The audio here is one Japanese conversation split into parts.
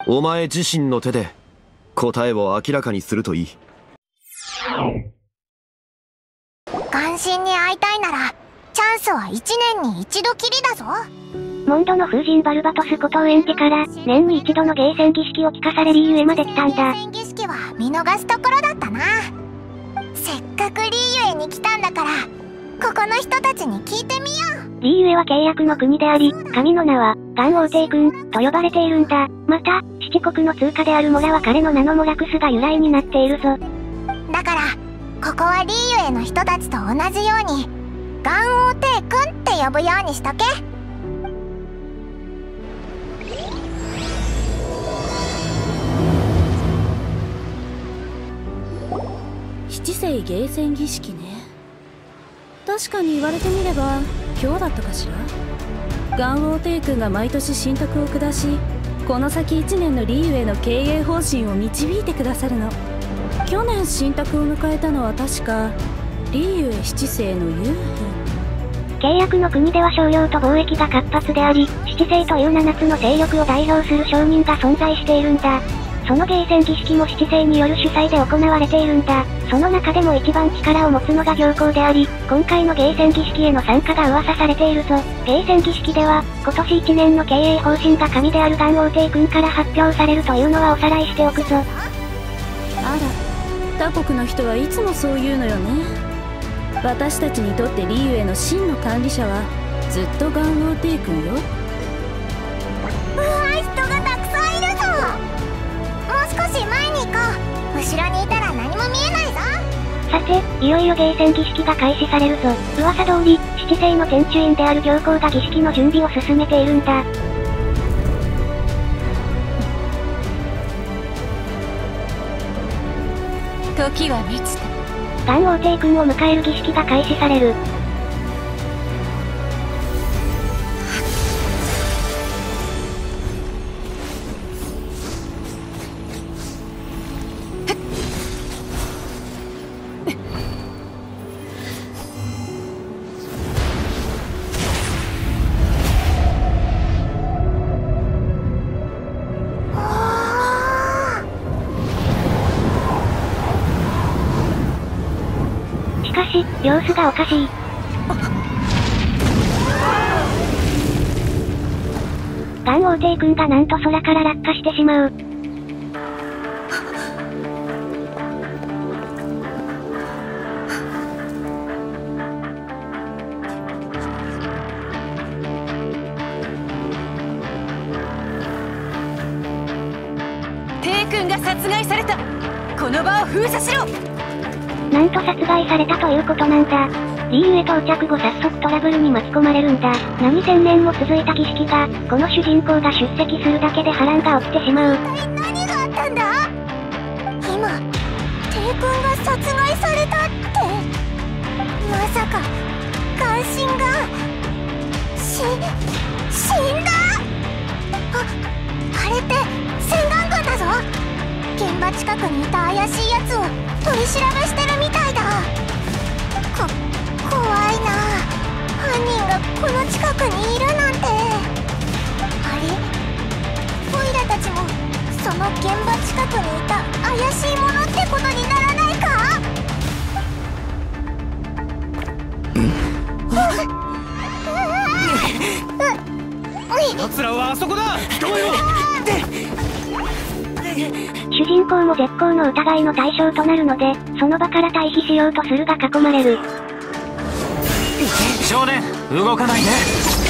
お前自身の手で答えを明らかにするといい。 関心に会いたいならチャンスは1年に一度きりだぞ。 モンドの風神バルバトスことウエンティから年に一度のゲーセン儀式を聞かされリーユへまで来たんだ。 ゲーセン儀式は見逃すところだったな。せっかくリーユへに来たんだからここの人たちに聞いてみよう。 リーユへは契約の国であり、神の名はガン王帝君と呼ばれているんだ。また七国の通貨であるモラは彼の名のモラクスが由来になっているぞ。 だからここはリーユへの人たちと同じようにガン王帝君って呼ぶようにしとけ。 七世ゲーセン儀式ね。確かに言われてみれば今日だったかしら。ガン王帝君が毎年神徳を下し、この先1年のリーユへの経営方針を導いてくださるの。去年神徳を迎えたのは確かリーユへ七世のユーフ。 契約の国では商業と貿易が活発であり、七世という7つの勢力を代表する商人が存在しているんだ。そのゲーセン儀式も七世による主催で行われているんだ。その中でも一番力を持つのが行幸であり、今回のゲーセン儀式への参加が噂されているぞ。ゲーセン儀式では、今年1年の経営方針が神であるガン王帝君から発表されるというのはおさらいしておくぞ。 あら、他国の人はいつもそう言うのよね。私たちにとってリーユへの真の管理者はずっとガン王帝君よ。 うわ、人がたくさんいるぞ。もう少し前に行こう。後ろにいたら何も見えないぞ。 さて、いよいよゲーセン儀式が開始されるぞ。噂通り、七世の天守院である行幸が儀式の準備を進めているんだ。 時は満ちた。 ガン王帝君を迎える儀式が開始される。しかし、様子がおかしい。ガン王帝君がなんと空から落下してしまう。 帝君が殺害された。この場を封鎖しろ。 なんと殺害されたということなんだ。リーユへ到着後早速トラブルに巻き込まれるんだ。何千年も続いた儀式が、この主人公が出席するだけで波乱が起きてしまう。 一体何があったんだ。今帝君が殺害されたって。まさか関心が死んだ。あれって洗顔軍だぞ。現場近くにいた怪しいやつを取り調べしてるみたいだ。怖いな。犯人がこの近くにいるなんて。あれ、オイラたちもその現場近くにいた怪しいものってことにならないか。 奴らはあそこだ。捕まえろ。 主人公も絶好の疑いの対象となるので、その場から退避しようとするが囲まれる。 少年、動かないで。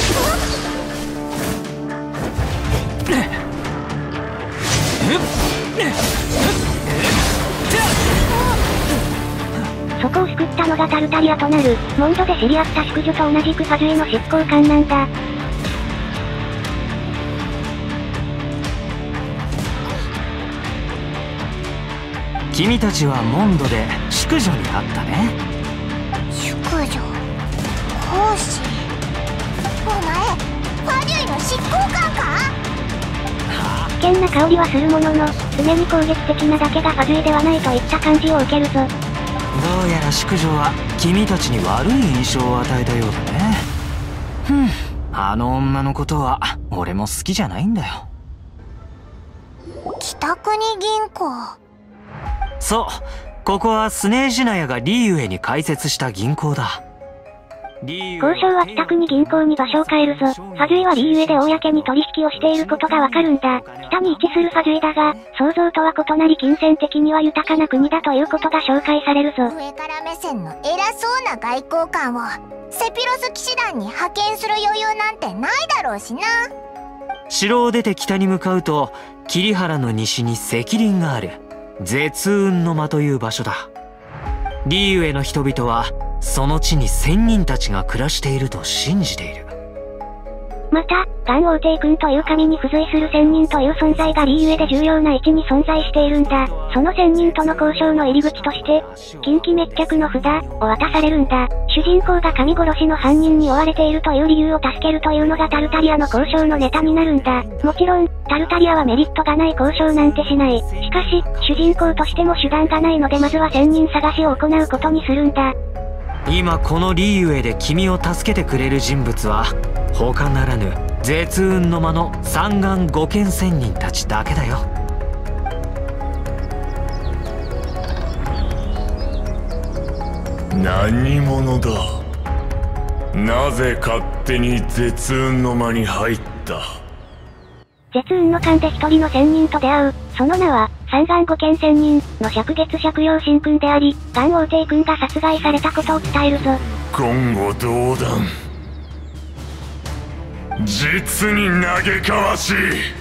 そこを救ったのがタルタリアとなる、モンドで知り合った淑女と同じくファズイの執行官なんだ。 君たちはモンドで淑女に会ったね。 淑女、講師。お前ファデュイの執行官か。 危険な香りはするものの、常に攻撃的なだけがファズイではないといった感じを受けるぞ。 どうやら淑女は君たちに悪い印象を与えたようだね。あの女のことは俺も好きじゃないんだよ。 北国銀行。 そう、ここはスネージナヤがリーユエに開設した銀行だ。 交渉は北国銀行に場所を変えるぞ。ファジュイはリーユエで公に取引をしていることがわかるんだ。北に位置するファジュイだが、想像とは異なり金銭的には豊かな国だということが紹介されるぞ。 上から目線の偉そうな外交官をセピロス騎士団に派遣する余裕なんてないだろうしな。 城を出て北に向かうと、桐原の西に石林がある絶雲の間という場所だ。リーユエの人々はその地に仙人たちが暮らしていると信じている。 また、ガン王帝君という神に付随する仙人という存在がリーユエで重要な位置に存在しているんだ。その仙人との交渉の入り口として、近畿滅却の札を渡されるんだ。主人公が神殺しの犯人に追われているという理由を助けるというのがタルタリアの交渉のネタになるんだ。もちろん、タルタリアはメリットがない交渉なんてしない。しかし、主人公としても手段がないのでまずは仙人探しを行うことにするんだ。 今このリーユエで君を助けてくれる人物は他ならぬ絶雲の間の三眼五剣仙人たちだけだよ。 何者だ。なぜ勝手に絶雲の間に入った。 絶雲の間で一人の仙人と出会う。その名は三眼五剣仙人の灼月灼陽神君であり、ガン王帝君が殺害されたことを伝えるぞ。 言語道断。実に嘆かわしい。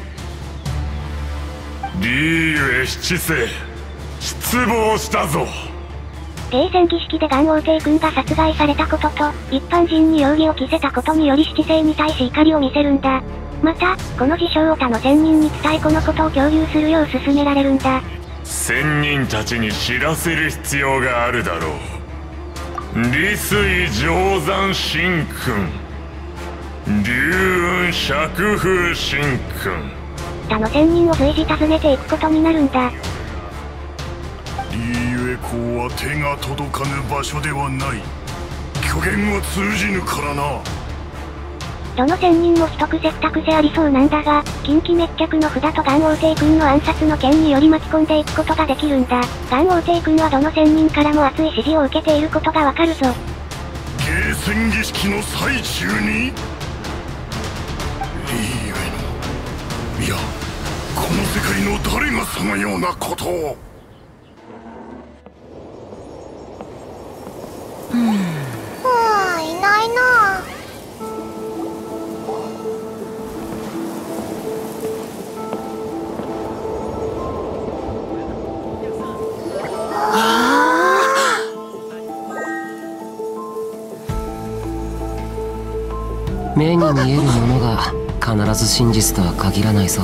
リーユエ七世失望したぞ。 継戦儀式でガン王帝君が殺害されたことと、一般人に容疑を着せたことにより七世に対し怒りを見せるんだ。また、この事象を他の仙人に伝えこのことを共有するよう勧められるんだ。 仙人たちに知らせる必要があるだろう。利水定山神君、龍雲釈風神君。 他の仙人を随時訪ねていくことになるんだ。 リーユエ公は手が届かぬ場所ではない。虚言は通じぬからな。 どの仙人も一癖二癖ありそうなんだが、近畿滅却の札とガン王帝君の暗殺の件により巻き込んでいくことができるんだ。ガン王帝君はどの仙人からも熱い支持を受けていることがわかるぞ。 継戦儀式の最中にリーユエの、いや、この世界の誰がそのようなことを。 いないな。 目に見えるものが必ず真実とは限らないぞ。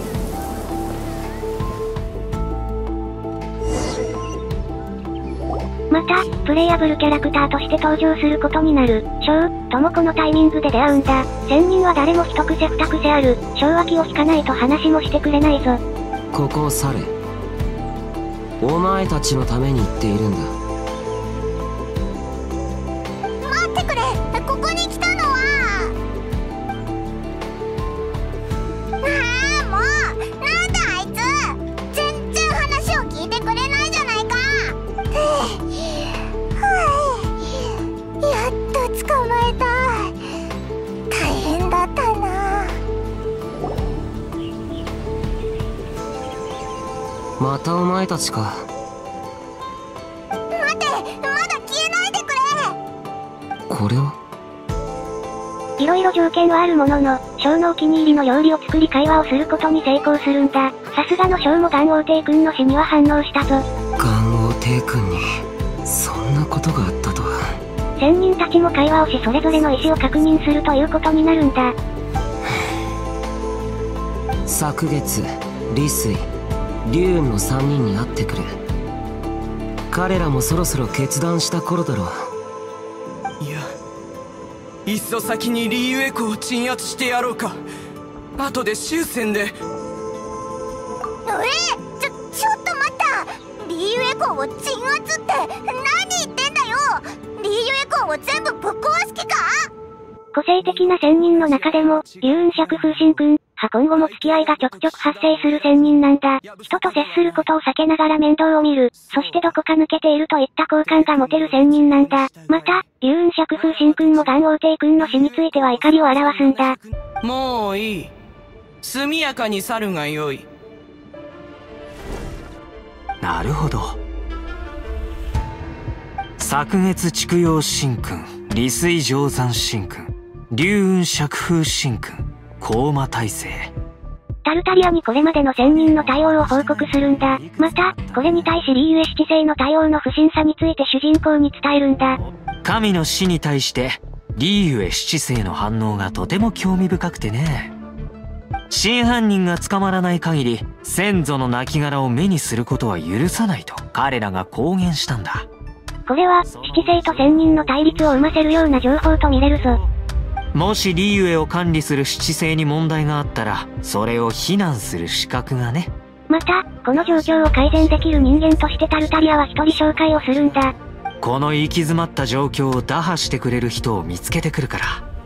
また、プレイヤブルキャラクターとして登場することになる、ショウともこのタイミングで出会うんだ。仙人は誰も一癖二癖ある、ショウは気を引かないと話もしてくれないぞ。 ここを去れ。お前たちのために言っているんだ。 待ってくれ。ここに来たのは。もうなんだあいつ。全然話を聞いてくれないじゃないか。やっと捕まえた。大変だったな。 またお前たちか。 待って、まだ消えないでくれ。 これをいろいろ条件はあるものの、ショウのお気に入りの料理を作り会話をすることに成功するんだ。さすがのショウもガン王帝君の死には反応したぞ。 ガン王帝君にそんなことがあったとは。 仙人たちも会話をしそれぞれの意思を確認するということになるんだ。 昨月、利水、龍雲の3人に会ってくる。彼らもそろそろ決断した頃だろう。 いや、いっそ先にリーユエ湖を鎮圧してやろうか。後で終戦で。 ちょっと待った。リーユエ湖を鎮圧って何言ってんだよ。リーユエ湖を全部ぶっ壊す気か。 個性的な仙人の中でも、龍雲釈風神君今後も付き合いがちょくちょく発生する仙人なんだ。人と接することを避けながら面倒を見る。そしてどこか抜けているといった好感が持てる仙人なんだ。また、龍雲釈風神君も元王帝君の死については怒りを表すんだ。 もういい。速やかに去るがよい。 なるほど。昨月畜陽神君、利水定山神君、龍雲釈風神君、高魔大聖。 タルタリアにこれまでの仙人の対応を報告するんだ。また、これに対しリーユエ七世の対応の不審さについて主人公に伝えるんだ。 神の死に対してリーユエ七世の反応がとても興味深くてね。真犯人が捕まらない限り先祖の亡骸を目にすることは許さないと彼らが公言したんだ。 これは七世と仙人の対立を生ませるような情報と見れるぞ。 もしリーユエを管理する七世に問題があったらそれを非難する資格がね。 また、この状況を改善できる人間としてタルタリアは一人紹介をするんだ。 この行き詰まった状況を打破してくれる人を見つけてくるから。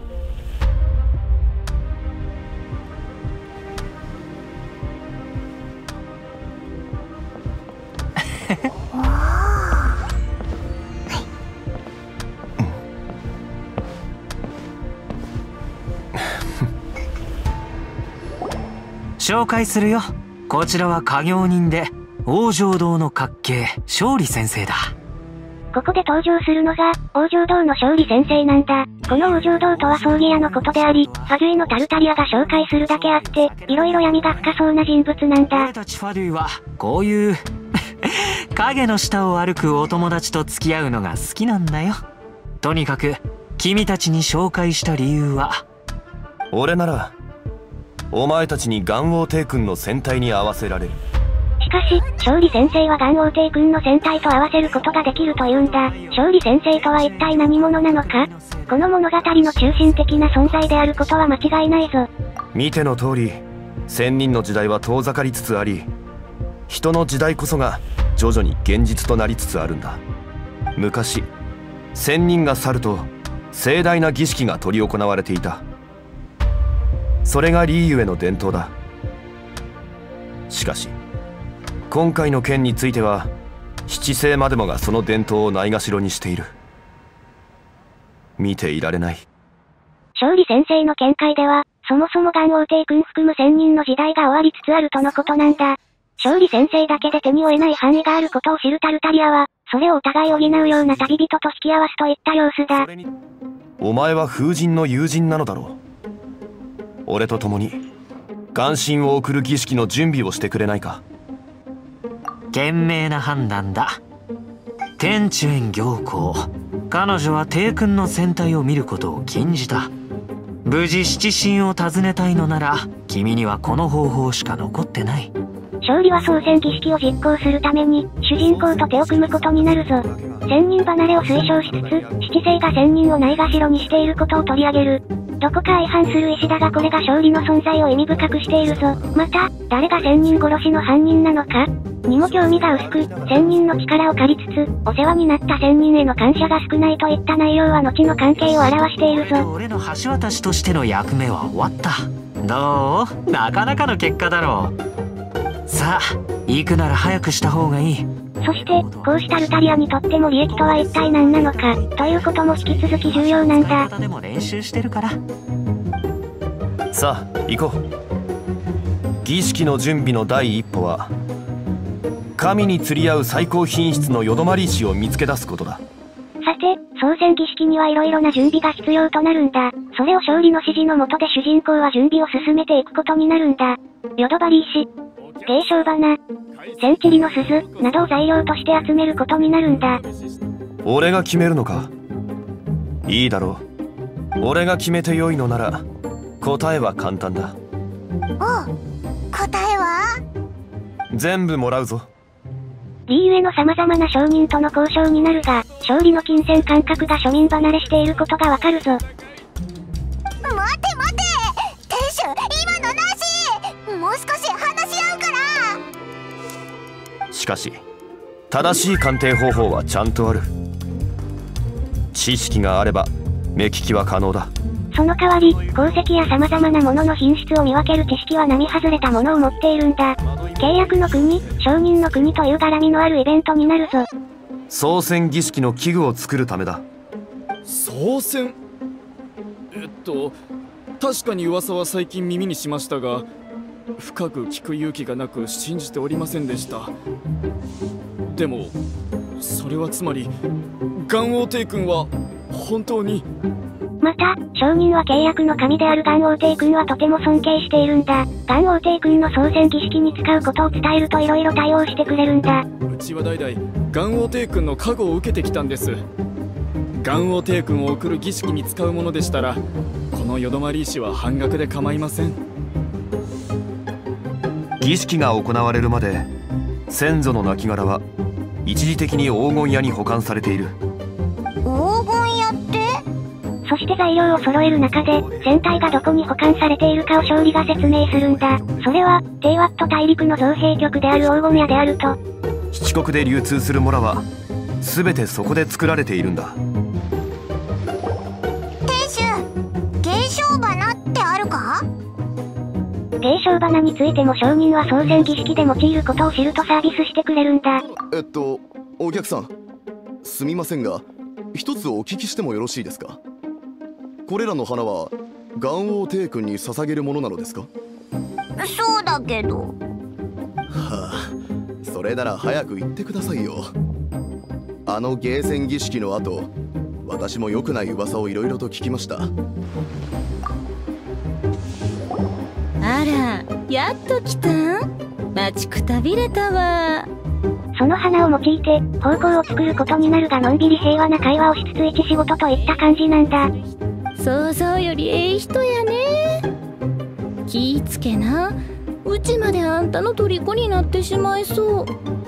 紹介するよ。こちらは家業人で王城堂の閣下勝利先生だ。 ここで登場するのが王城堂の勝利先生なんだ。この王城堂とは葬儀屋のことであり、ファドゥイのタルタリアが紹介するだけあっていろいろ闇が深そうな人物なんだ。 俺たちファドゥイはこういう影の下を歩くお友達と付き合うのが好きなんだよ。とにかく君たちに紹介した理由は、 俺ならお前たちに元王帝君の戦隊に合わせられる。 しかし、勝利先生は元王帝君の戦隊と合わせることができるというんだ。勝利先生とは一体何者なのか？この物語の中心的な存在であることは間違いないぞ。 見ての通り、仙人の時代は遠ざかりつつあり、人の時代こそが徐々に現実となりつつあるんだ。昔、仙人が去ると盛大な儀式が執り行われていた。それがリーユエの伝統だ。しかし今回の件については七世までもがその伝統をないがしろにしている。見ていられない。 勝利先生の見解では、そもそも元王帝君含む仙人の時代が終わりつつあるとのことなんだ。勝利先生だけで手に負えない範囲があることを知るタルタリアは、それをお互い補うような旅人と引き合わすといった様子だ。 お前は風神の友人なのだろう。俺と共に元神を送る儀式の準備をしてくれないか。 賢明な判断だ。天地園行幸。彼女は帝君の戦隊を見ることを禁じた。無事七神を訪ねたいのなら君にはこの方法しか残ってない。 勝利は創戦儀式を実行するために主人公と手を組むことになるぞ。仙人離れを推奨しつつ七世が仙人をないがしろにしていることを取り上げる。どこか相反する意志だがこれが勝利の存在を意味深くしているぞ。また、誰が仙人殺しの犯人なのかにも興味が薄く、仙人の力を借りつつ、お世話になった仙人への感謝が少ないといった内容は後の関係を表しているぞ。 俺の橋渡しとしての役目は終わった。どう？なかなかの結果だろう。さあ、行くなら早くした方がいい。 そして、こうしたルタリアにとっても利益とは一体何なのか、ということも引き続き重要なんだ。 でも練習してるから。 さあ、行こう。儀式の準備の第一歩は、神に釣り合う最高品質のよどまり石を見つけ出すことだ。 さて、創戦儀式には色々な準備が必要となるんだ。それを勝利の指示の下で主人公は準備を進めていくことになるんだ。よどばり石、芸商花、千チリの鈴などを材料として集めることになるんだ。 俺が決めるのか。いいだろう。俺が決めてよいのなら答えは簡単だ。 おう、答えは？ 全部もらうぞ。 リーユエの様々な商人との交渉になるが、勝利の金銭感覚が庶民離れしていることがわかるぞ。 待て待て！店主、今のなし！もう少し話し合うから！ しかし正しい鑑定方法はちゃんとある。知識があれば目利きは可能だ。 そその代わり、鉱石や様々なものの品質を見分ける知識は並外れたものを持っているんだ。契約の国、商人の国という絡みのあるイベントになるぞ。 操船儀式の器具を作るためだ。 操船？確かに噂は最近耳にしましたが、深く聞く勇気がなく信じておりませんでした。でもそれはつまり元王帝君は本当に。 また、商人は契約の神である元王帝君はとても尊敬しているんだ。元王帝君の操船儀式に使うことを伝えると色々対応してくれるんだ。 うちは代々元王帝君の加護を受けてきたんです。元王帝君を送る儀式に使うものでしたら、このよどまり石は半額で構いません。 儀式が行われるまで先祖の亡骸は一時的に黄金屋に保管されている。 黄金屋って？ そして材料を揃える中で船体がどこに保管されているかを勝利が説明するんだ。それはテイワット大陸の造幣局である黄金屋であると。 七国で流通するモラは全てそこで作られているんだ。 亭主、芸商花ってあるか？ 芸商花についても商人は操船儀式で用いることを知るとサービスしてくれるんだ。 お客さん、すみませんが、一つお聞きしてもよろしいですか？これらの花は元王帝君に捧げるものなのですか？ そうだけど。 はあ、それなら早く言ってくださいよ。あの芸船儀式の後、私も良くない噂をいろいろと聞きました。 あら、やっと来たん？待ちくたびれたわ。 その花を用いて方向を作ることになるが、のんびり平和な会話をしつつ一仕事といった感じなんだ。 想像よりええ人やね。気ぃつけな、うちまであんたの虜になってしまいそう。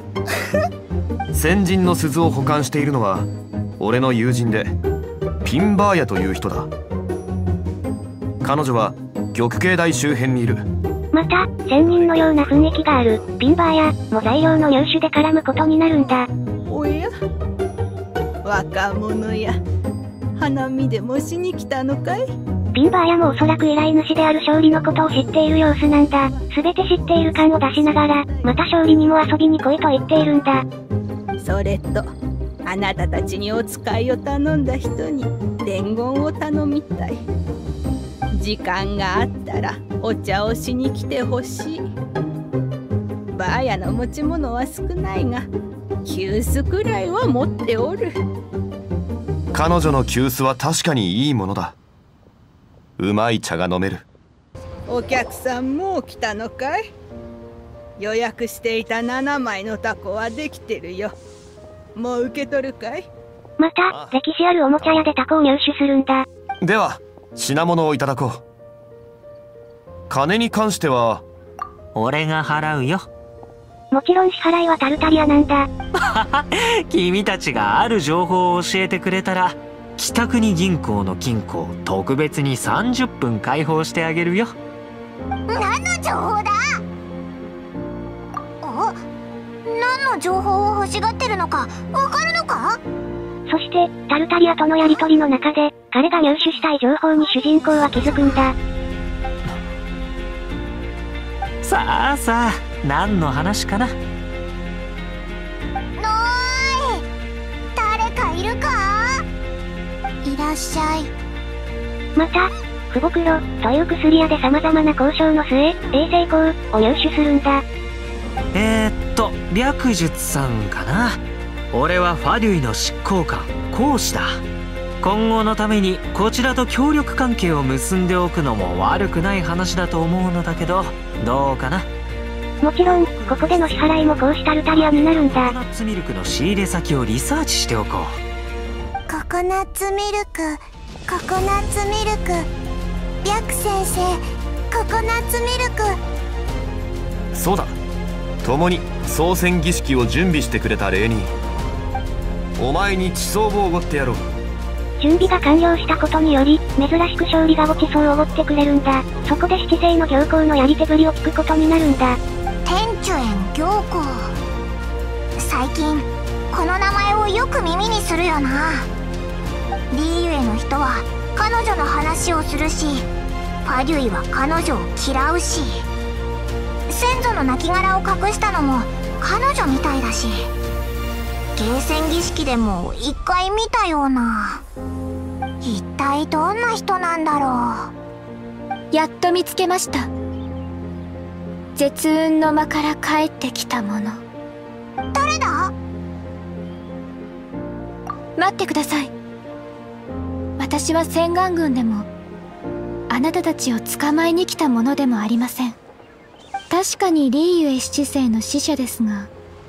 先人の鈴を保管しているのは俺の友人でピンバーヤという人だ。彼女は玉慶台周辺にいる。 また、仙人のような雰囲気があるピンバーヤも材料の入手で絡むことになるんだ。 おや、若者や花見でもしに来たのかい？ ピンバーヤもおそらく依頼主である勝利のことを知っている様子なんだ。全て知っている感を出しながら、また勝利にも遊びに来いと言っているんだ。 それと、あなたたちにお使いを頼んだ人に伝言を頼みたい。時間があったらお茶をしに来てほしい。バーヤの持ち物は少ないが、急須くらいは持っておる。 彼女の急須は確かにいいものだ。うまい茶が飲める。 お客さんもう来たのかい？予約していた7枚のタコはできてるよ。もう受け取るかい？ また、歴史あるおもちゃ屋でタコを入手するんだ。 では品物をいただこう。金に関しては俺が払うよ。 もちろん支払いはタルタリアなんだ。 君たちがある情報を教えてくれたら、北国銀行の金庫を特別に30分開放してあげるよ。 何の情報だ？何の情報を欲しがってるのかわかるのか？ そしてタルタリアとのやり取りの中で、彼が入手したい情報に主人公は気づくんだ。 さあさあ、何の話かな？ のーい、誰かいるか？いらっしゃい。 また、フボクロという薬屋で様々な交渉の末、衛星光を入手するんだ。 白術さんかな。俺はファデュイの執行官、講師だ。今後のためにこちらと協力関係を結んでおくのも悪くない話だと思うのだけど、どうかな？ もちろん、ここでの支払いもこうしたルタリアになるんだ。 ココナッツミルクの仕入れ先をリサーチしておこう。 ココナッツミルク、ココナッツミルク、白先生、ココナッツミルク。 そうだ、共に操船儀式を準備してくれたレイニー、お前に地層をおごってやろう。 準備が完了したことにより、珍しく勝利がごちそうをおごってくれるんだ。そこで七星の行幸のやり手ぶりを聞くことになるんだ。天寿園行幸。最近、この名前をよく耳にするよな。リーユエの人は、 彼女の話をするし、パデュイは彼女を嫌うし、先祖の亡骸を隠したのも彼女みたいだし、ゲーセン儀式でも一回見たような。一体どんな人なんだろう。やっと見つけました。絶雲の間から帰ってきたもの。 誰だ？ 待ってください。私は千眼軍でもあなたたちを捕まえに来たものでもありません。確かにリーユエ七世の使者ですが、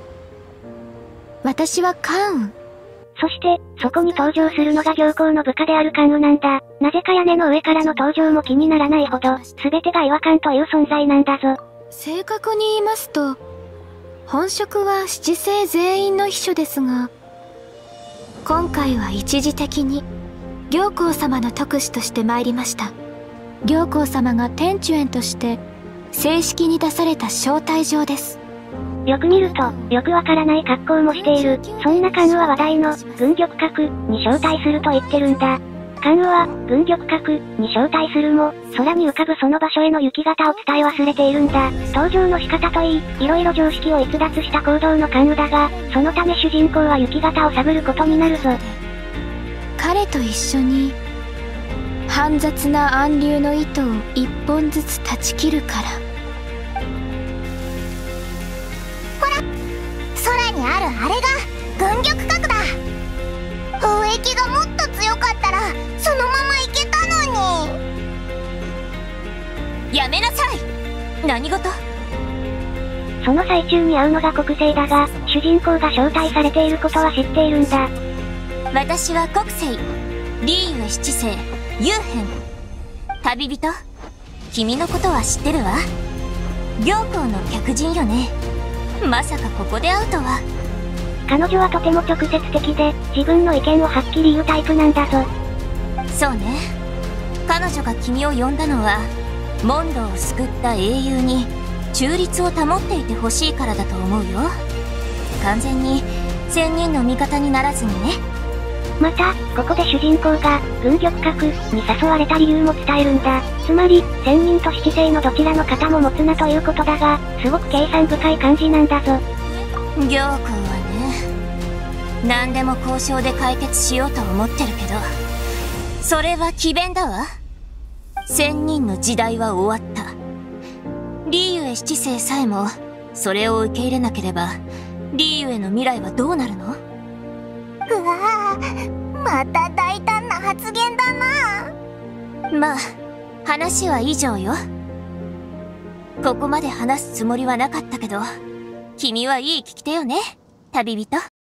私は関羽。 そして、そこに登場するのが行幸の部下である関羽なんだ。なぜか屋根の上からの登場も気にならないほど、全てが違和感という存在なんだぞ。 正確に言いますと、本職は七世全員の秘書ですが、今回は一時的に行幸様の特使として参りました。行幸様が天主園として正式に出された招待状です。 よく見ると、よくわからない格好もしている。そんな関羽は話題の、軍玉閣に招待すると言ってるんだ。関羽は、軍玉閣に招待するも、空に浮かぶその場所への雪型を伝え忘れているんだ。登場の仕方といい、いろいろ常識を逸脱した行動の関羽だが、そのため主人公は雪型を探ることになるぞ。 彼と一緒に、煩雑な暗流の糸を一本ずつ断ち切るから。 空にあるあれが軍玉閣だ。雰囲気がもっと強かったらそのまま行けたのに。 やめなさい。何事？ その最中に会うのが国政だが、主人公が招待されていることは知っているんだ。 私は国政リーユエ七世ユーヘン。旅人、君のことは知ってるわ。行幸の客人よね。まさかここで会うとは。 彼女はとても直接的で、自分の意見をはっきり言うタイプなんだぞ。 そうね。彼女が君を呼んだのは、モンドを救った英雄に中立を保っていてほしいからだと思うよ。完全に仙人の味方にならずにね。 また、ここで主人公が、軍玉閣に誘われた理由も伝えるんだ。つまり、仙人と七世のどちらの方も持つなということだが、すごく計算深い感じなんだぞ。 行幸はね、何でも交渉で解決しようと思ってるけど、それは詭弁だわ。仙人の時代は終わった。リーユエ七世さえも、それを受け入れなければ、リーユエの未来はどうなるの？ うわぁ、また大胆な発言だな。 まあ、話は以上よ。ここまで話すつもりはなかったけど、君はいい聞き手よね、旅人。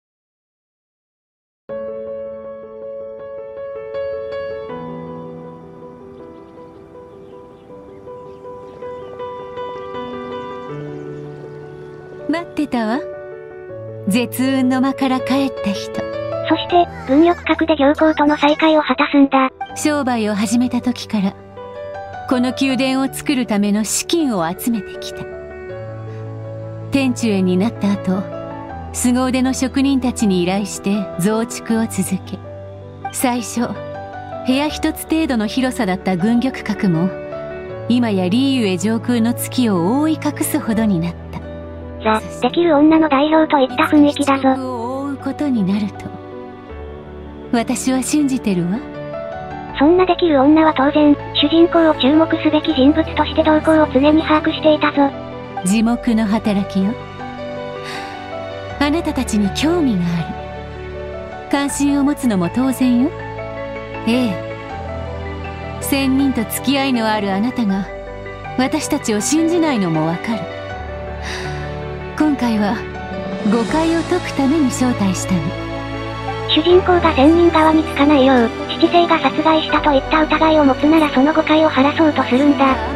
待ってたわ。絶雲の間から帰った人。 そして、軍玉閣で行幸との再会を果たすんだ。 商売を始めた時から、この宮殿を作るための資金を集めてきた。天主園になった後、凄腕の職人たちに依頼して増築を続け、最初、部屋一つ程度の広さだった軍玉閣も、今やリーユエ上空の月を覆い隠すほどになった。 ザ・できる女の代表といった雰囲気だぞ。 天を覆うことになると、私は信じてるわ。 そんなできる女は当然、主人公を注目すべき人物として動向を常に把握していたぞ。 耳目の働きよ。あなたたちに興味がある。関心を持つのも当然よ。ええ。仙人と付き合いのあるあなたが、私たちを信じないのもわかる。今回は、誤解を解くために招待したの。 主人公が仙人側につかないよう、七世が殺害したといった疑いを持つならその誤解を晴らそうとするんだ。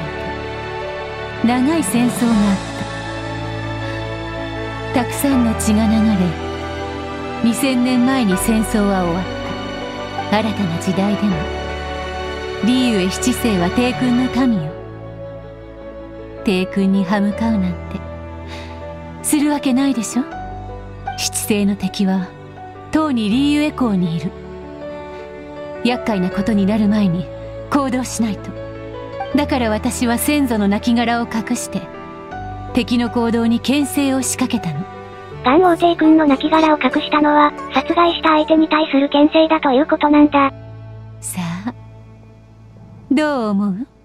長い戦争があった。たくさんの血が流れ、2000年前に戦争は終わった。新たな時代でも、リーユエ七世は帝君の民よ。帝君に歯向かうなんて、するわけないでしょ。七世の敵は、とうにリーユエ港にいる。 厄介なことになる前に行動しないと。だから私は先祖の亡骸を隠して敵の行動に牽制を仕掛けたの。 ガン王帝君の亡骸を隠したのは殺害した相手に対する牽制だということなんだ。 さあ、どう思う？ 謎々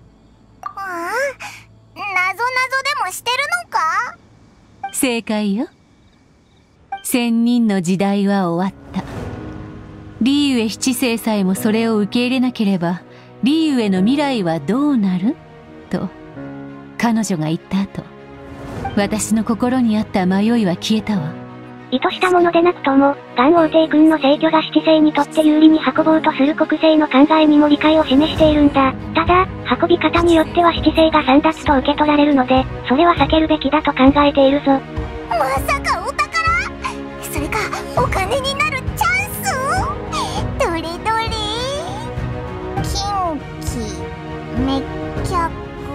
でもしてるのか？ 正解よ。仙人の時代は終わった。リーウェ七世さえもそれを受け入れなければリーウェの未来はどうなる？と彼女が言った後、私の心にあった迷いは消えたわ。 意図したものでなくとも、ガン王帝君の逝去が七世にとって有利に運ぼうとする国政の考えにも理解を示しているんだ。ただ、運び方によっては七世が簒奪と受け取られるので、それは避けるべきだと考えているぞ。 まさかお宝？それか、お金になるチャンス？どれどれ？近畿滅却。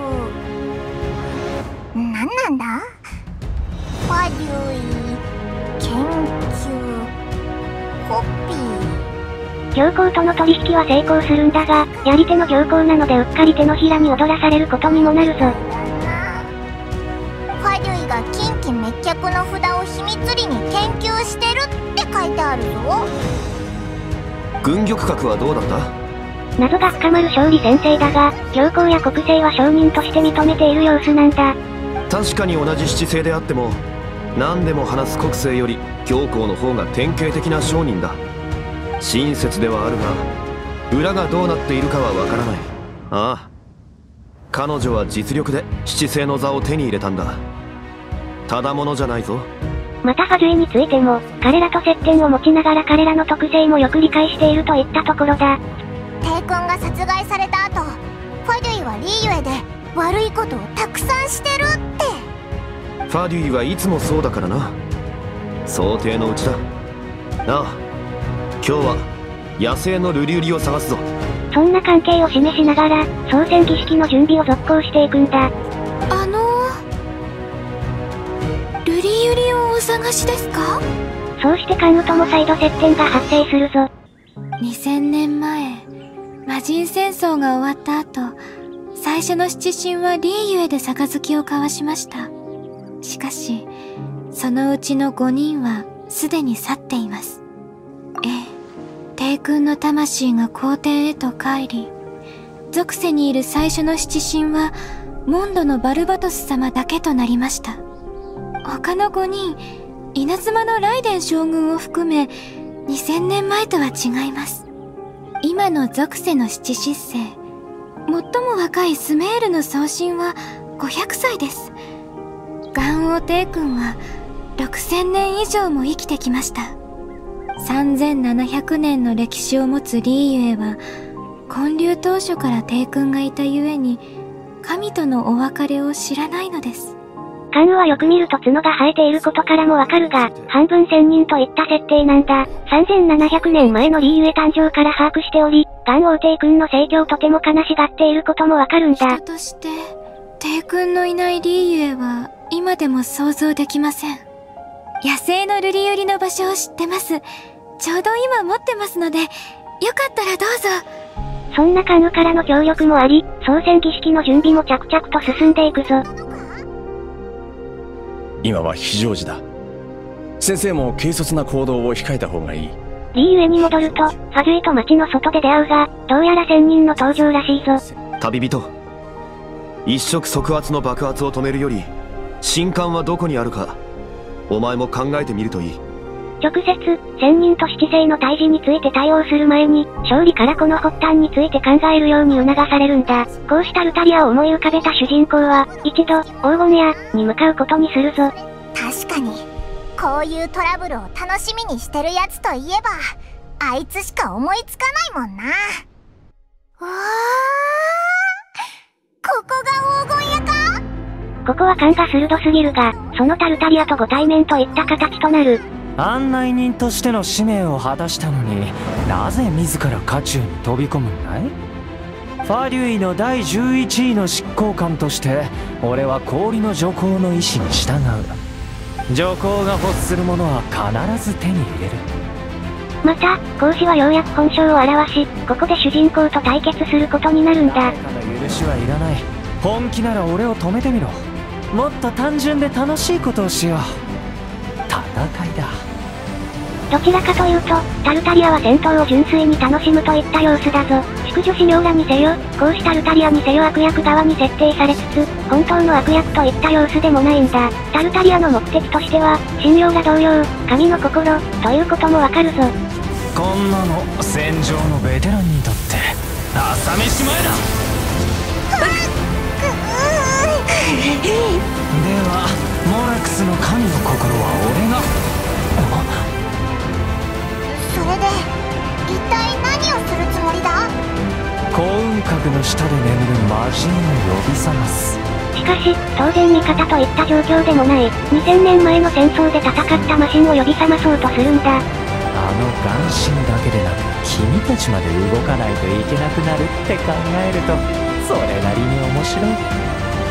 なんだ？ファデュイ研究コピー。 教皇との取引は成功するんだが、やり手の教皇なのでうっかり手のひらに踊らされることにもなるぞ。 ファデュイが近畿滅却の札を秘密裏に研究してるって書いてあるぞ。 軍玉閣はどうだった？ 謎が深まる勝利先生だが、教皇や国政は証人として認めている様子なんだ。 確かに同じ七世であっても、何でも話す国政より教皇の方が典型的な商人だ。親切ではあるが、裏がどうなっているかはわからない。ああ、彼女は実力で七世の座を手に入れたんだ。ただものじゃないぞ。 またファデュイについても、彼らと接点を持ちながら彼らの特性もよく理解しているといったところだ。 帝君が殺害された後、ファデュイはリーユエで悪いことをたくさんしてるって。 ファデュイはいつもそうだからな。想定のうちだ。ああ、今日は野生のルリウリを探すぞ。 そんな関係を示しながら操船儀式の準備を続行していくんだ。 ルリユリをお探しですか？ そうして関羽とも再度接点が発生するぞ。 2000年前魔人戦争が終わった後、最初の七神はリーユエで杯を交わしました。しかしそのうちの5人はすでに去っています。ええ、帝君の魂が皇帝へと帰り、属世にいる最初の七神はモンドのバルバトス様だけとなりました。他の5人、稲妻のライデン将軍を含め2000年前とは違います。今の属世の七七世、最も若いスメールの宗神は500歳です。ガン王帝君は6000年以上も生きてきました。3700年の歴史を持つリーユエは建立当初から帝君がいたゆえに神とのお別れを知らないのです。 関羽はよく見ると角が生えていることからもわかるが、半分仙人といった設定なんだ。3700年前のリーユエ誕生から把握しており、ガン王帝君の逝去をとても悲しがっていることもわかるんだ。 人として帝君のいないリーユエは今でも想像できません。野生のルリユリの場所を知ってます。ちょうど今持ってますので、よかったらどうぞ。 そんな関羽からの協力もあり、操船儀式の準備も着々と進んでいくぞ。 今は非常時だ。先生も軽率な行動を控えた方がいい。 リーユエに戻ると、ファデュイと町の外で出会うが、どうやら仙人の登場らしいぞ。 旅人、一触即発の爆発を止めるより神官はどこにあるか、お前も考えてみるといい。 直接、仙人と七世の対峙について対応する前に、勝利からこの発端について考えるように促されるんだ。こうしたルタリアを思い浮かべた主人公は、一度、黄金屋に向かうことにするぞ。 確かに、こういうトラブルを楽しみにしてるやつといえば、あいつしか思いつかないもんな。わー、ここが黄金屋か？ ここは勘が鋭すぎるが、そのタルタリアとご対面といった形となる。 案内人としての使命を果たしたのに、なぜ自ら渦中に飛び込むんだい？ファデュイの第11位の執行官として、俺は氷の女皇の意志に従う。女皇が欲するものは必ず手に入れる。 また、孔子はようやく本性を表し、ここで主人公と対決することになるんだ。 許しはいらない。本気なら俺を止めてみろ。もっと単純で楽しいことをしよう。戦いだ。 どちらかというと、タルタリアは戦闘を純粋に楽しむといった様子だぞ。淑女シニョーラにせよ、孔子タルタリアにせよ悪役側に設定されつつ、本当の悪役といった様子でもないんだ。タルタリアの目的としては、シニョーラ同様、神の心、ということもわかるぞ。 こんなの、戦場のベテランにとって、朝飯前だ。では、モラクスの神の心は俺が。 それで一体何をするつもりだ？ 幸運閣の下で眠る魔人を呼び覚ます。 しかし、当然味方といった状況でもない。2000年前の戦争で戦った魔神を呼び覚まそうとするんだ。 あの眼神だけでなく、君たちまで動かないといけなくなるって考えると、それなりに面白い。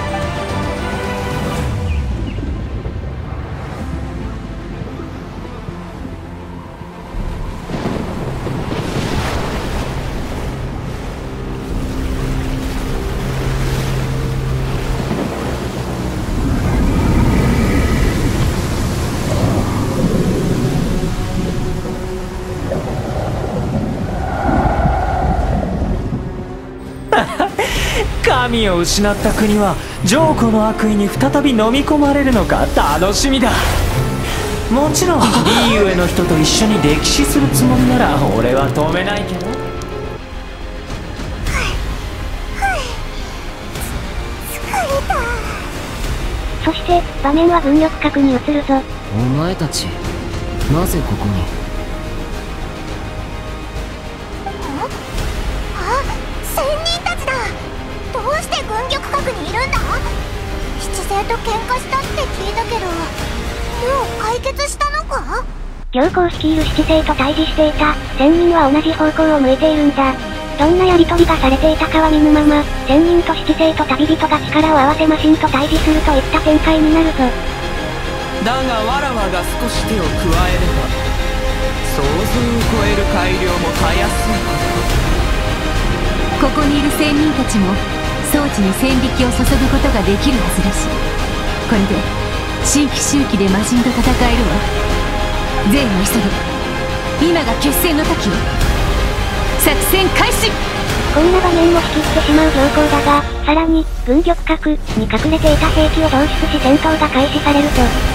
神を失った国は浄古の悪意に再び飲み込まれるのか楽しみだ。もちろんリーウェの人と一緒に歴史するつもりなら俺は止めないけど。 そして場面は軍力閣に移るぞ。 お前たちなぜここに？ 仙人たちだ。どうして軍玉閣にいるんだ？七星と喧嘩したって聞いたけど、もう解決したのか？ 行幸率いる七星と対峙していた仙人は同じ方向を向いているんだ。どんなやりとりがされていたかは見ぬまま、仙人と七星と旅人が力を合わせ魔神と対峙するといった展開になるぞ。 だがわらわが少し手を加えれば、想像を超える改良もたやすい。 ここにいる仙人たちも装置に戦力を注ぐことができるはずだし、これで新規周期で魔神と戦えるわ。全員急げ。今が決戦の時よ。作戦開始。 こんな場面を引きってしまう状況だが、さらに軍玉閣に隠れていた兵器を放出し戦闘が開始されるぞ。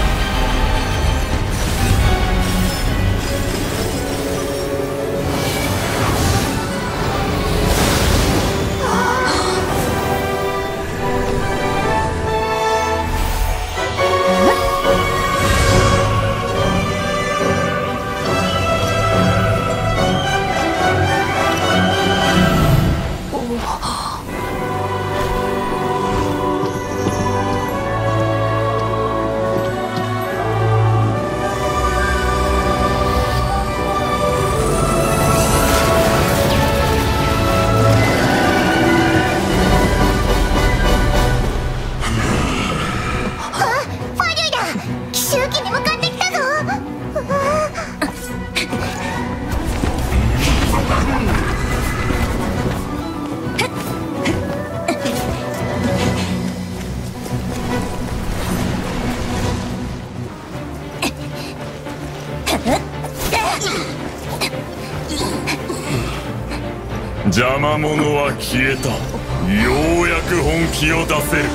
邪魔者は消えた。ようやく本気を出せる。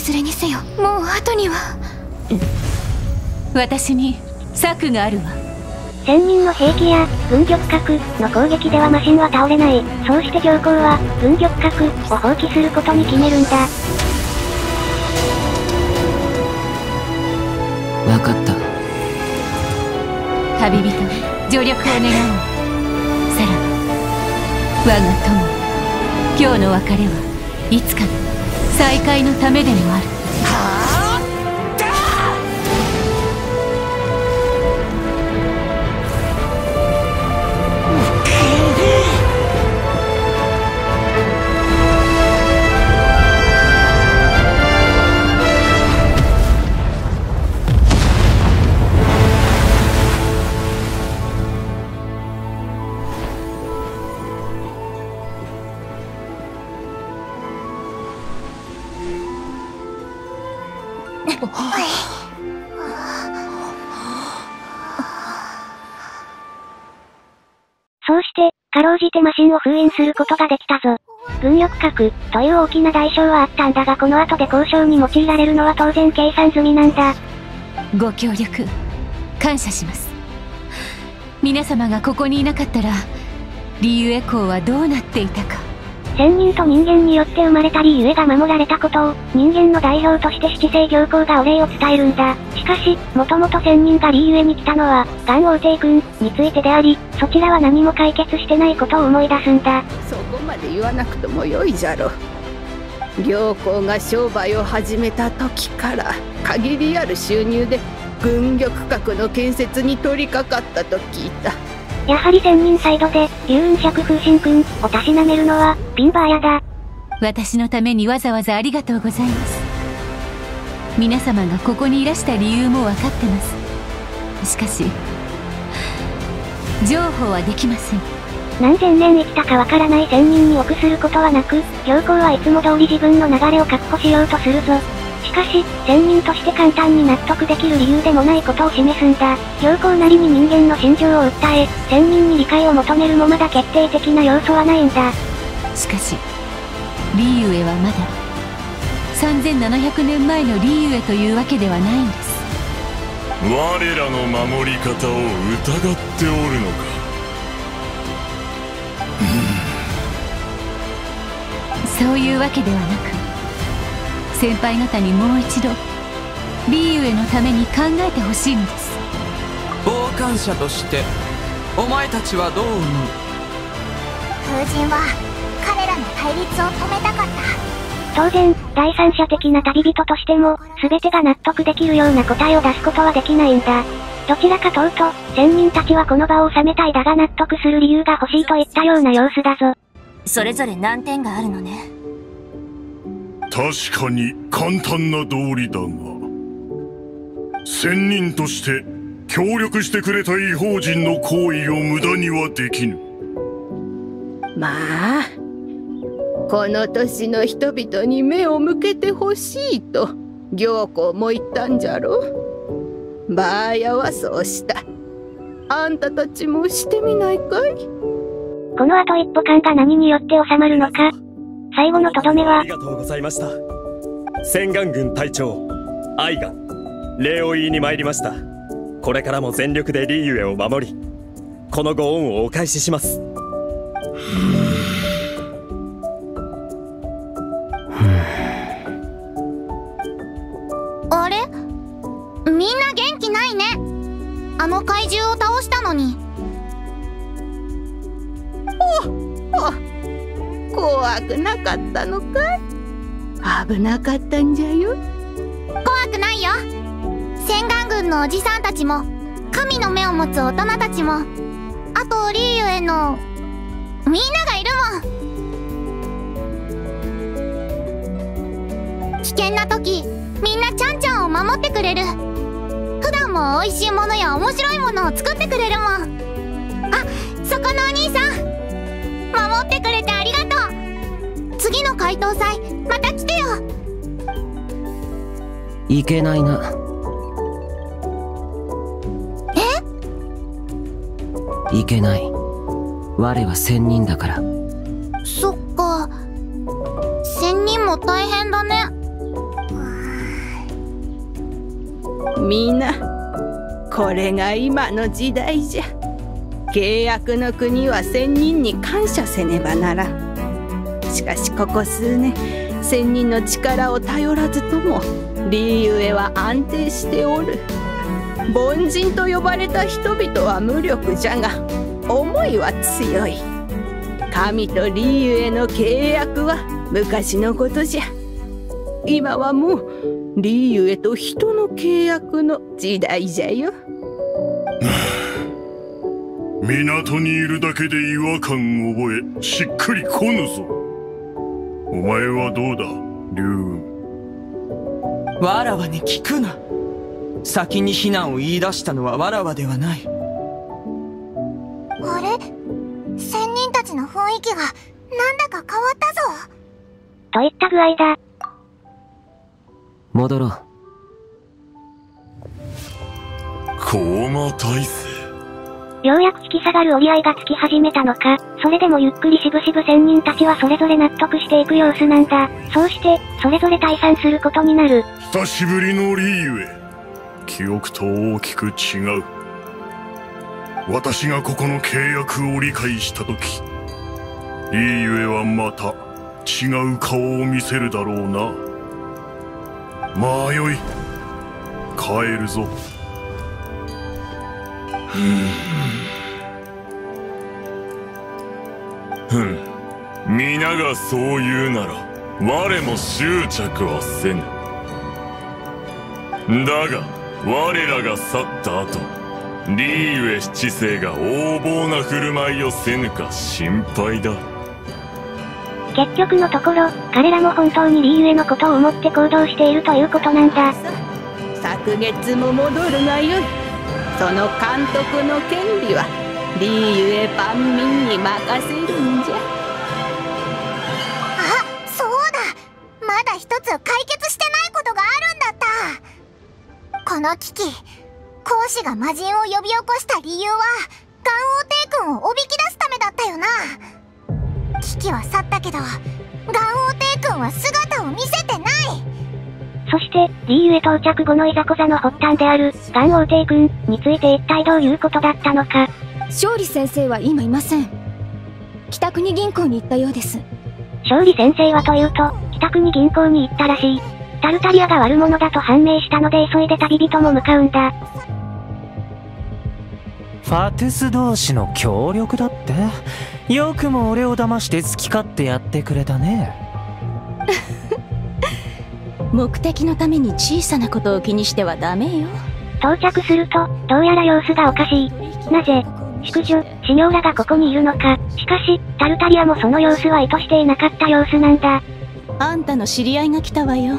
ずれにせよもう後には。 私に策があるわ。 1000人の兵器や軍玉核の攻撃ではマシンは倒れない。そうして上皇は軍玉核を放棄することに決めるんだ。 分かった。 旅人、助力を願おう。さらば、我が友、今日の別れはいつかの再会のためでもある。 そうして、かろうじてマシンを封印することができたぞ。軍力核という大きな代償はあったんだが、この後で交渉に用いられるのは当然計算済みなんだ。 ご協力感謝します。皆様がここにいなかったらリユエ公はどうなっていたか。 1000人と人間によって生まれたリユエが守られたことを人間の代表として七世上皇がお礼を伝えるんだ。しかし、もともと1000人がリユエに来たのはガン王帝君についてであり、そちらは何も解決してないことを思い出すんだ。 そこまで言わなくともよいじゃろ。両皇が商売を始めた時から限りある収入で軍玉核の建設に取り掛かったと聞いた。 やはり1000人サイドで龍雲釈風神君をたしなめるのはピンバーヤだ。 私のためにわざわざありがとうございます。皆様がここにいらした理由も分かってます。しかし譲歩はできません。 何千年生きたかわからない1000人に臆することはなく、上皇はいつも通り自分の流れを確保しようとするぞ。しかし、1000人として簡単に納得できる理由でもないことを示すんだ。上皇なりに人間の心情を訴え、1000人に理解を求めるもまだ決定的な要素はないんだ。 しかし、リユエはまだ、3700年前のリユエというわけではないんです。 我らの守り方を疑っておるのか。 そういうわけではなく、先輩方にもう一度リユエのために考えてほしいのです。 傍観者としてお前たちはどう思う？ 風神は彼らの対立を止めたかった。 当然、第三者的な旅人としても、全てが納得できるような答えを出すことはできないんだ。どちらかというと、1000人たちはこの場を収めたいだが納得する理由が欲しいといったような様子だぞ。 それぞれ難点があるのね。 確かに簡単な道理だが、1000人として協力してくれた異邦人の行為を無駄にはできぬ。 まあ、この年の人々に目を向けてほしいと行幸も言ったんじゃろ。バーヤはそうした。あんたたちもしてみないかい？ この後一歩間が何によって収まるのか。最後のとどめは。 ありがとうございました。千眼軍隊長アイガン、礼を言いに参りました。これからも全力でリユエを守り、このご恩をお返しします。 あれ？みんな元気ないね。あの怪獣を倒したのに。 怖くなかったのかい？危なかったんじゃよ。 怖くないよ。千眼軍のおじさんたちも、神の目を持つ大人たちも、あとリユエのみんながいるもん。危険な時、みんなちゃんちゃんを守ってくれる。普段も美味しいものや面白いものを作ってくれるもん。あ、そこのお兄さん、守ってくれてありがとう。次の解答祭また来てよ。 いけないな。 え？ いけない。我は1000人だから。 そっか、1000人も大変だね。 みんな、これが今の時代じゃ。契約の国は仙人に感謝せねばならん。しかしここ数年、仙人の力を頼らずともリーユエは安定しておる。凡人と呼ばれた人々は無力じゃが、思いは強い。神とリーユエの契約は昔のことじゃ。今はもうリーユエと人の契約の時代じゃよ。 港にいるだけで違和感を覚え、しっくりこぬぞ。お前はどうだ、龍雲。 わらわに聞くな。先に避難を言い出したのはわらわではない。 あれ、仙人たちの雰囲気がなんだか変わったぞ。 といった具合だ。 戻ろう。 高魔大勢。 ようやく引き下がる折り合いがつき始めたのか。それでもゆっくりしぶしぶ仙人たちはそれぞれ納得していく様子なんだ。そうして、それぞれ退散することになる。 久しぶりのリーユエ。記憶と大きく違う。私がここの契約を理解したとき、リーユエはまた違う顔を見せるだろうな。まあよい、帰るぞ。 皆がそう言うなら我も執着はせぬ。だが我らが去った後、リーユエ七世が横暴な振る舞いをせぬか心配だ。 結局のところ、彼らも本当にリーユエのことを思って行動しているということなんだ。 昨月も戻るがよい。その監督の権利はリーユエ万民に任せるんじゃ。 あ、そうだ。まだ一つ解決してないことがあるんだった。この危機、孔子が魔人を呼び起こした理由は元王帝君をおびき出すためだったよな。危機は去ったけど元王帝君は姿を見せてない。 そして、リーユエ到着後のいざこざの発端である、元王帝君について一体どういうことだったのか。 勝利先生は今いません。北国銀行に行ったようです。 勝利先生はというと、北国銀行に行ったらしい。タルタリアが悪者だと判明したので急いで旅人も向かうんだ。 ファトゥス同士の協力だって？よくも俺を騙して好き勝手やってくれたね。 目的のために小さなことを気にしてはダメよ。 到着すると、どうやら様子がおかしい。なぜ、淑女、シニョーラがここにいるのか。しかし、タルタリアもその様子は意図していなかった様子なんだ。 あんたの知り合いが来たわよ。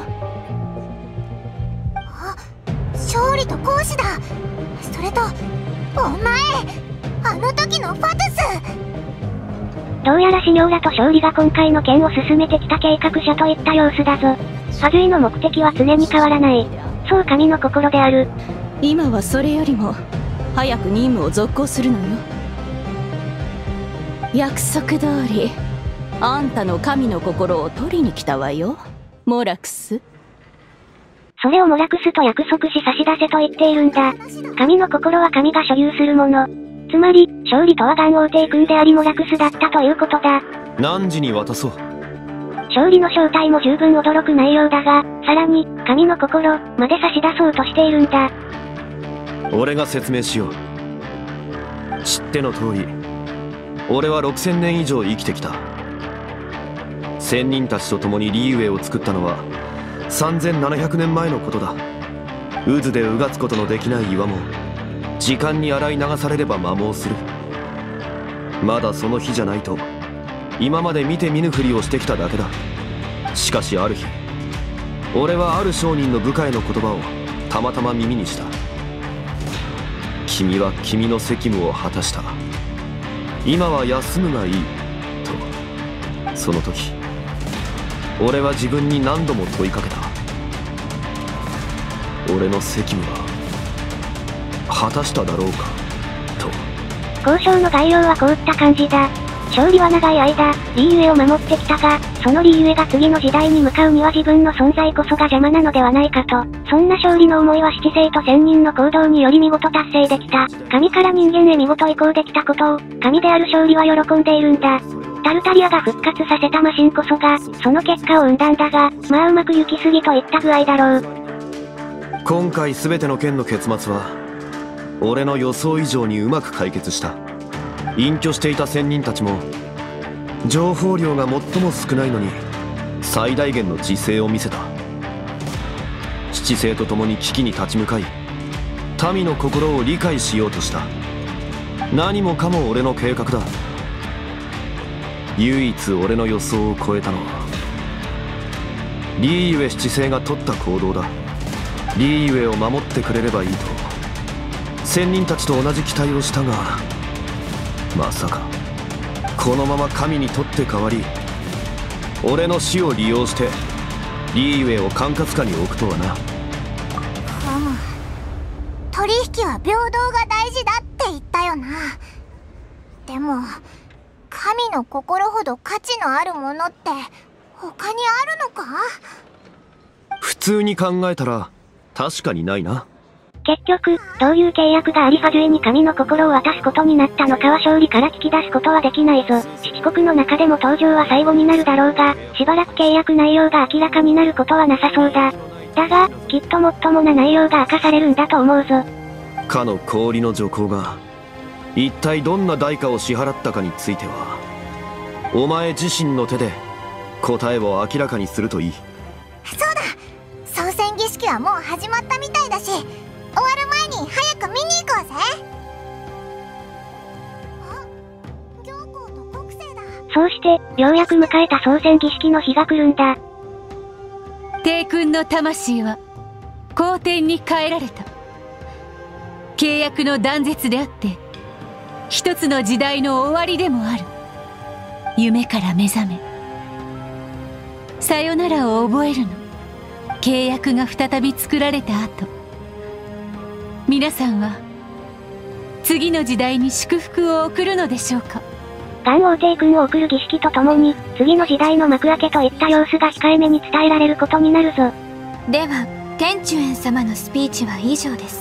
あ、勝利と孔子だ。それと、お前、あの時のファトゥス。 どうやらシニョーラと勝利が今回の件を進めてきた計画者といった様子だぞ。ファジュイの目的は常に変わらない。そう神の心である。 今はそれよりも早く任務を続行するのよ。約束通りあんたの神の心を取りに来たわよ、モラクス。 それをモラクスと約束し差し出せと言っているんだ。神の心は神が所有するもの。つまり、勝利とは元王帝君でありモラクスだったということだ。 何時に渡そう。 勝利の正体も十分驚く内容だが、さらに、神の心まで差し出そうとしているんだ。 俺が説明しよう。知っての通り、俺は6000年以上生きてきた。仙人たちと共にリーユエを作ったのは3700年前のことだ。渦でうがつことのできない岩も時間に洗い流されれば摩耗する。まだその日じゃないと今まで見て見ぬふりをしてきただけだ。しかしある日、俺はある商人の部下への言葉をたまたま耳にした。君は君の責務を果たした。今は休むがいいと。その時俺は自分に何度も問いかけた。俺の責務は果たしただろうかと。 交渉の概要はこういった感じだ。 勝利は長い間、リーユエを守ってきたが、そのリーユエが次の時代に向かうには自分の存在こそが邪魔なのではないかと。そんな勝利の思いは七星と仙人の行動により見事達成できた。神から人間へ見事移行できたことを、神である勝利は喜んでいるんだ。タルタリアが復活させたマシンこそが、その結果を生んだんだが、まあうまくいきすぎといった具合だろう。 今回全ての件の結末は、俺の予想以上にうまく解決した。隠居していた仙人たちも、情報量が最も少ないのに、最大限の自制を見せた。七星と共に危機に立ち向かい、民の心を理解しようとした。何もかも俺の計画だ。唯一俺の予想を超えたのは、リーユエ七星が取った行動だ。リーユエを守ってくれればいいと、仙人たちと同じ期待をしたが、まさかこのまま神に取って代わり、俺の死を利用してリーユエを管轄下に置くとはな。 取引は平等が大事だって言ったよな。でも神の心ほど価値のあるものって他にあるのか？ 普通に考えたら確かにないな。 結局、どういう契約がありファジュエに神の心を渡すことになったのかは勝利から聞き出すことはできないぞ。七国の中でも登場は最後になるだろうが、しばらく契約内容が明らかになることはなさそうだ。だが、きっともっともな内容が明かされるんだと思うぞ。 かの氷の女皇が、一体どんな代価を支払ったかについては、お前自身の手で答えを明らかにするといい。 そうだ、操船儀式はもう始まったみたいだし、終わる前に早く見に行こうぜ。 そうして、ようやく迎えた操船儀式の日が来るんだ。 帝君の魂は皇天に変えられた。契約の断絶であって、一つの時代の終わりでもある。夢から目覚め、さよならを覚えるの。契約が再び作られた後、皆さんは次の時代に祝福を送るのでしょうか。 ガン王帝君を送る儀式とともに、次の時代の幕開けといった様子が控えめに伝えられることになるぞ。 では、天中園様のスピーチは以上です。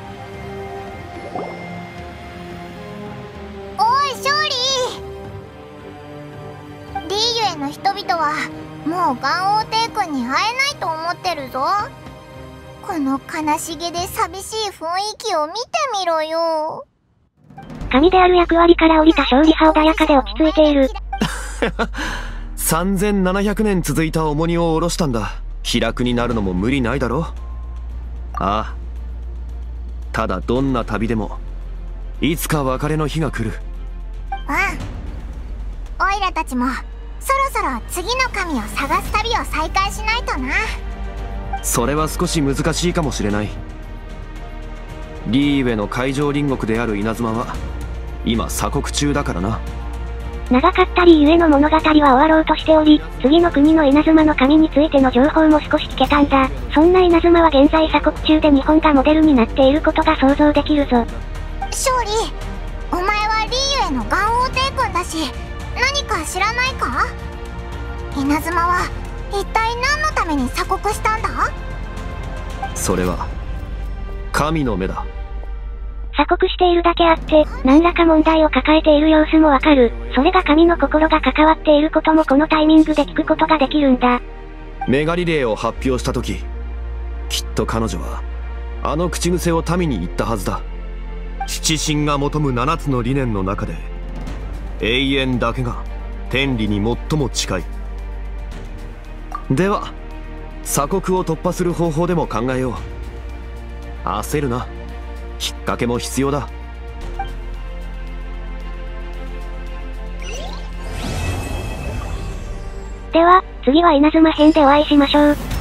おい勝利、リーユエの人々はもうガン王帝君に会えないと思ってるぞ。この悲しげで寂しい雰囲気を見てみろよ。 神である役割から降りた勝利派穏やかで落ち着いている。 3700年続いた重荷を下ろしたんだ。気楽になるのも無理ないだろ。ああ、ただどんな旅でもいつか別れの日が来る。 オイラたちもそろそろ次の神を探す旅を再開しないとな。 それは少し難しいかもしれない。リーウェの海上隣国である稲妻は今鎖国中だからな。 長かったリーユエの物語は終わろうとしており、次の国の稲妻の神についての情報も少し聞けたんだ。そんな稲妻は現在鎖国中で日本がモデルになっていることが想像できるぞ。 勝利、お前はリーユエのガン王帝君だし、何か知らないか？稲妻は一体何のために鎖国したんだ？ それは神の目だ。 鎖国しているだけあって、何らか問題を抱えている様子もわかる。それが神の心が関わっていることもこのタイミングで聞くことができるんだ。 メガリレーを発表した時、きっと彼女はあの口癖を民に言ったはずだ。七神が求む7つの理念の中で、永遠だけが天理に最も近い。では鎖国を突破する方法でも考えよう。焦るな。きっかけも必要だ。 では、次は稲妻編でお会いしましょう。